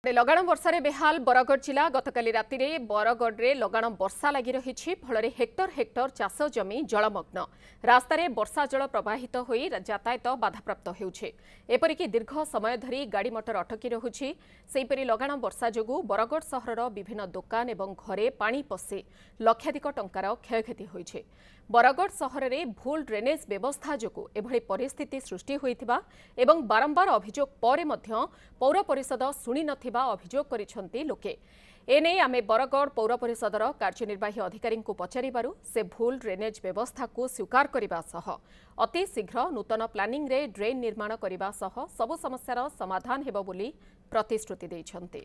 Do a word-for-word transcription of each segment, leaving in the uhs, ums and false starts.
लगाण वर्षा रे बेहाल बरगढ़ जिला गतकाली राति रे बरगढ़ रे लगाण वर्षा लगी रही फल हेक्टर हेक्टर चाष जमी जलमग्न रास्ता रे वर्षा जल प्रवाहित होई यातायात बाधाप्राप्त होउछे। एपरिक दीर्घ समय धरी गाड़ी मोटर अटकी रहुछि। सेहिपरि लगाण वर्षा जोगु बरगढ़ सहरर विभिन्न दुकान एवं घरे पानी पशि लक्षाधिक टंकार क्षयक्षति होइछे। बरगढ़ सहर में भूल ड्रेनेज व्यवस्था जोगु एभली परिस्थिति सृष्टि होइथिबा एवं बारंबार अभियोग पर मध्य पौर परिषद शुणी नथिबा अभियोग करिसेंती लोके। एने आमे बरगढ़ पौर परिषदर कार्यनिर्वाही अधिकारी को पचारिबारु से भूल ड्रेनेज व्यवस्था को स्वीकार करने सह अति शीघ्र नूतन प्लानिंग रे ड्रेन निर्माण करने सह सबु समस्यार समाधान हेबो बोली प्रतिश्रुति दैछंती।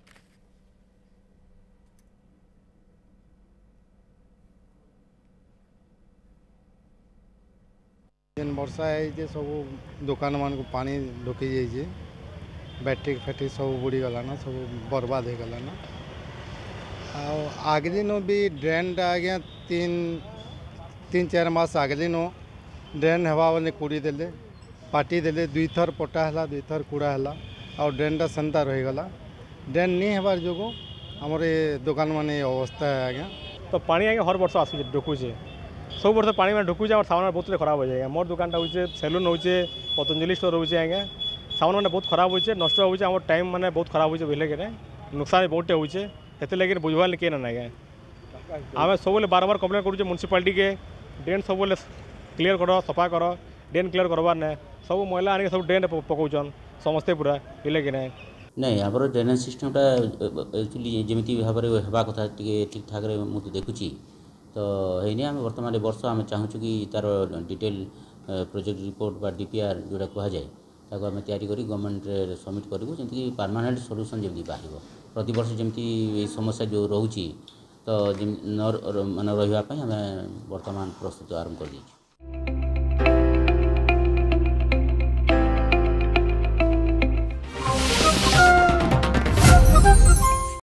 जेन वर्षा है सब दुकान मान को पानी ढुकी जाइए बैटरी फैक्ट्री सब बुड़ी गलाना सब बर्बाद हो गलाना। आगे दिन भी ड्रेन आज्ञा तीन तीन चार मास आगे दिन ड्रेन हवा वाले कूड़ी देले पार्टी देले दुई थर पटा है दुई थर कूड़ा है और ड्रेनटा सेंता रहीगला। ड्रेन नहीं हबार जो आमर ये दुकान मान अवस्था है आज्ञा। तो पानी आगे हर वर्ष आस ढुकुचे सब वर्ष पानी में ढुकुचे और सामान बहुत खराब हो जाए। मोर दुकानटा हो सेलून हो पतंजलि स्टोर हो आज्ञा सामान मैंने बहुत खराब हो नष्ट हो टाइम मैंने बहुत खराब हो बुझे कि नुकसान बहुत होचे से लगे बुझवार किए ना आज्ञा। आम सब बार बार कम्प्लेन करुचे म्यूनिसिपालिटी के ड्रेन सब क्लीयर कर सफा कर ड्रेन क्लीयर करवार ना सब मैला आने सब ड्रेन पकाउन समस्ते पूरा बुझे कि ना नहीं आमर ड्रेनेज सिस्टमटा एक्चुअली जमी भाव में होगा कथा ठीक ठाक मुझे देखुची तो है आम बर्तमान वर्ष आम चाहूँ कि तार डिटेल प्रोजेक्ट रिपोर्ट बा डीपीआर जोड़ा कहुए ताको आम तैयारी करी गवर्नमेंट सबमिट करूँ जमी परमानेंट सॉल्यूशन जमी बाहर प्रति वर्ष जमी समस्या जो रोचे तो मान रही आम बर्तमान प्रस्तुत आरंभ कर